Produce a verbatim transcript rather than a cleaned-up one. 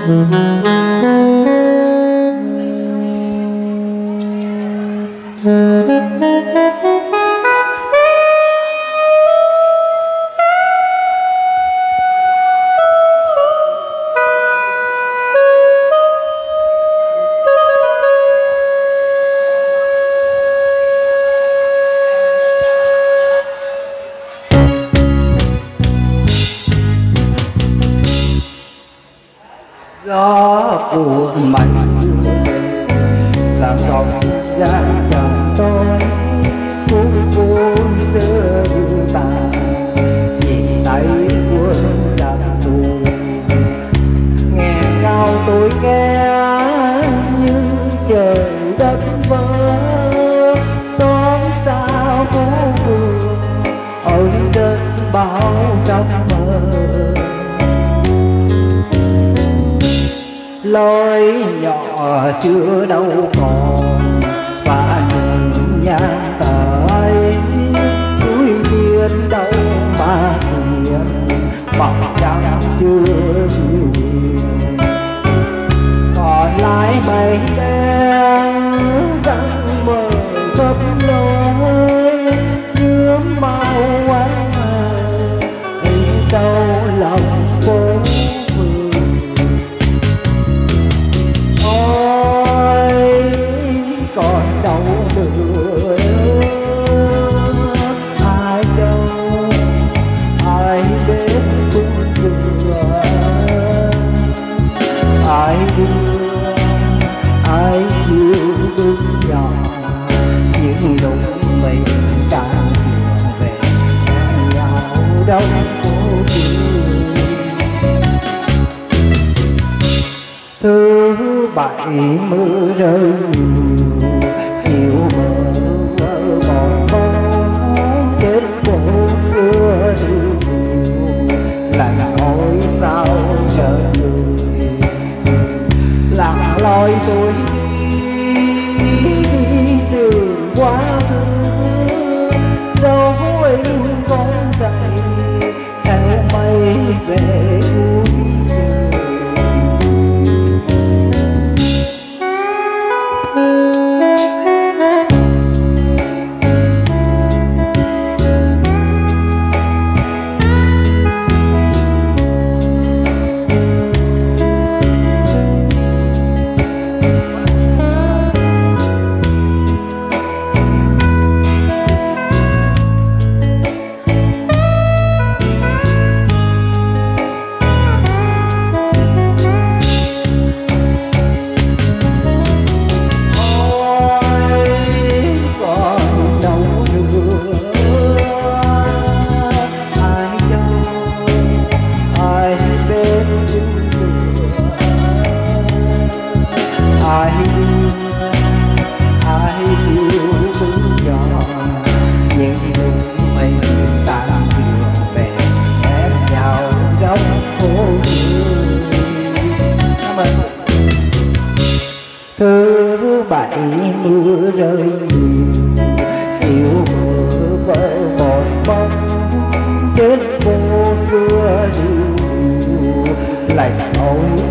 Gió buồn mạnh làm không gian chẳng tôi cũng buồn xưa như ta vì tay quân giặc tù nghe cao tôi nghe như trời đất vỡ xót xa phố phường ôi dân bao trong mơ lối nhỏ xưa đâu còn và những nhang tới núi biên đâu mà hiền bóng trắng xưa hiền còn lại mây đen răng mờ khắp lối nhuốm màu quang hình sâu lòng phố ai đưa ai siêu bước nhỏ những lúc mình càng chiều về nhau đâu phố trường thứ bảy mưa rơi nhiều hiểu mơ vỡ còn bóng chết phố xưa đi nhiều là nỗi sao chờ người lặng loi tôi đi từ quá khứ dấu in con dậy theo mây về cuối giờ ai ai siêu bước nhỏ những lúc mình tàn dường về em nhau trong phố trường thứ bảy mưa rơi nhiều yêu mưa vỡ một bóng chết phố xưa nhiều lạnh ôi